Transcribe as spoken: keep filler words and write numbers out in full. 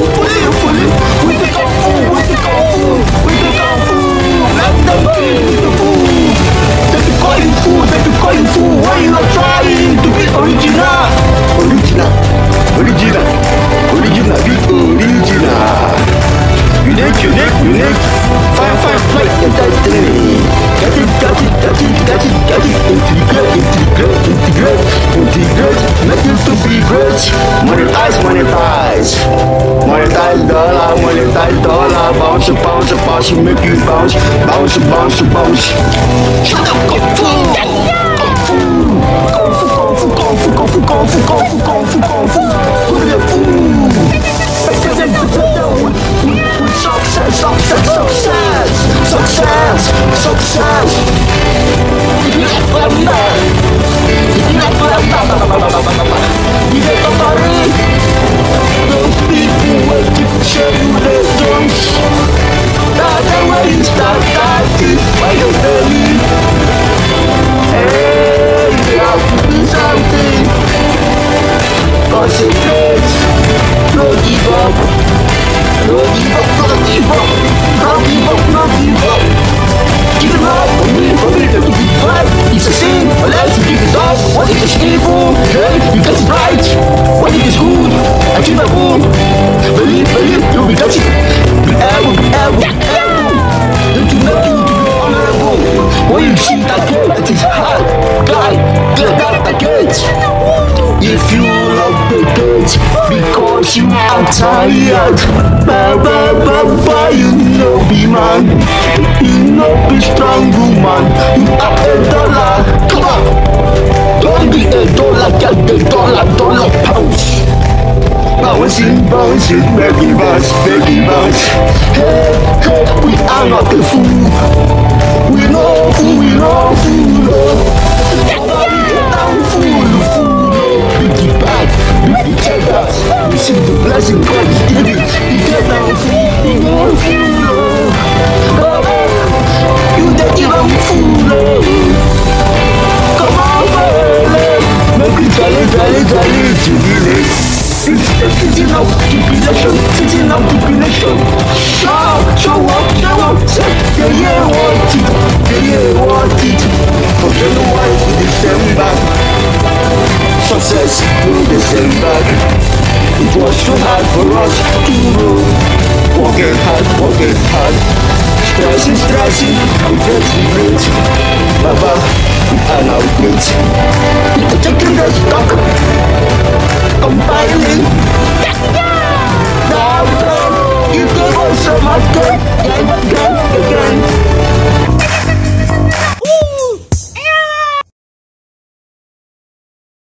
fully, fully. With the kung fu, with the kung fu, with the kung fu. Let them kill with the food. That you calling food, that you calling food. Why you are trying to be original? Original, original, original, be original. Unique, unique, unique. Fine, fine, play and destiny. Get it, get it, get it, get it, get it. Integrate, integrate, integrate, integrate. Make it to be great. Monetize, monetize. Monetize dollar, monetize dollar. Bounce, bounce, bounce, make you bounce. Bounce, bounce, bounce. Shut up, kung fu. Kung fu. Kung fu, kung fu, kung fu, kung fu, kung fu, kung fu, kung fu, kung fu. Kung fu. Success, success, success, success, success. Those people waiting to show you their drums. That's the way you start fighting by your belly. Hey, you have to do something. Concentrate, no give up. No give up, no give up, no give up, no give up. Give it up, for me, for me, let me give fight. It's a sin, unless you give it up. What if it's evil? Hey, you get it right. What if it's good? Achievable. Believe, believe, you'll be touching. Be able, be able, be able. Don't you make you to be honorable. When you see that girl that is hard, guy, get out the gate. If you love the gate because you are tired, ba ba ba ba, you know be man, you know be strong woman, you are a dollar, come on, don't be a dollar, get the dollar, dollar pounds. Bouncing, bouncing, baby bounce, baby bounce. Hey, hey, we are not the fool, we know fool, we know fool, nobody get down fool, fool. Biggie bad, biggie cheddars. Receive the blessing God is giving. You get down fool, you know fool. Oh, you get down fool. Come on, baby. Make it jolly, jolly, jolly, jubilate. It's sitting up jubilation, sitting up jubilation. Show, show up, show up. Say, yeah, yeah, want it, yeah, yeah, want it. From January to December. Success in December. It was so hard for us to know. Working hard, working hard. Stressing, stressing, we get to great.